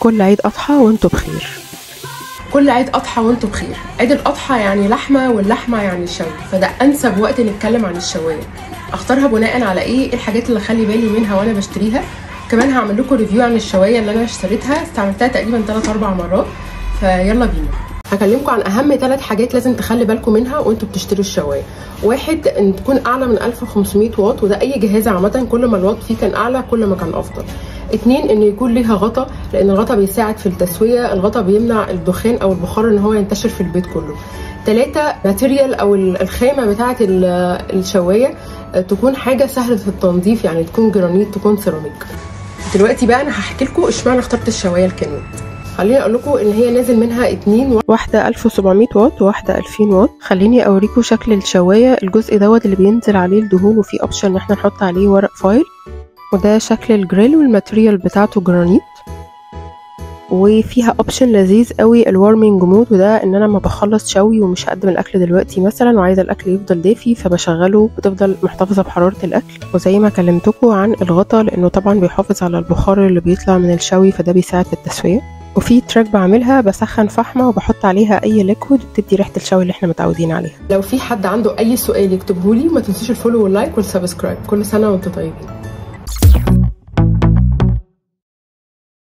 كل عيد اضحى وانتوا بخير. كل عيد اضحى وانتوا بخير. عيد الاضحى يعني لحمه، واللحمه يعني شوي، فده انسب وقت نتكلم عن الشوايه. اختارها بناء على ايه الحاجات اللي اخلي بالي منها وانا بشتريها. كمان هعمل لكم ريفيو عن الشوايه اللي انا اشتريتها، استعملتها تقريبا 3-4 مرات. فيلا بينا. هكلمكم عن اهم 3 حاجات لازم تخلي بالكم منها وانتوا بتشتروا الشوايه. 1 ان تكون اعلى من 1500 واط، وده اي جهاز عامه، كل ما الواط فيه كان اعلى كل ما كان افضل. 2 ان يكون ليها غطا، لان الغطا بيساعد في التسويه، الغطا بيمنع الدخان او البخار ان هو ينتشر في البيت كله. 3 ماتيريال او الخامه بتاعه الشوايه تكون حاجه سهله التنظيف، يعني تكون جرانيت، تكون سيراميك. دلوقتي بقى انا هحكي لكم اشمعنى اخترت الشوايه الكانون. خليني اقول لكم ان هي نازل منها 2، واحده 1700 واط وواحده 2000 واط. خليني اوريكم شكل الشوايه. الجزء دوت اللي بينزل عليه الدهون، وفي اوبشن ان احنا نحط عليه ورق فايل، وده شكل الجريل، والماتريال بتاعته جرانيت. وفيها اوبشن لذيذ قوي الوارمنج مود، وده ان انا لما بخلص شوي ومش هقدم الاكل دلوقتي مثلا وعايزه الاكل يفضل دافي، فبشغله بتفضل محتفظه بحراره الاكل. وزي ما كلمتكم عن الغطا، لانه طبعا بيحافظ على البخار اللي بيطلع من الشوي، فده بيساعد في التسويه. وفي تراك بعملها، بسخن فحمه وبحط عليها اي ليكويد بتدي ريحه الشوي اللي احنا متعودين عليها. لو في حد عنده اي سؤال يكتبهولي، وما تنسوش الفولو واللايك والسبسكرايب. كل سنه وانتم طيبين.